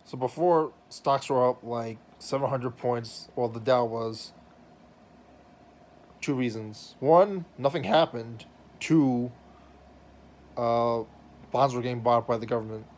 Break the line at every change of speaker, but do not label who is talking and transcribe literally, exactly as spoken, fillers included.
So before stocks were up like seven hundred points, well, the Dow was. Two reasons. One, nothing happened. Two, uh, bonds were getting bought by the government.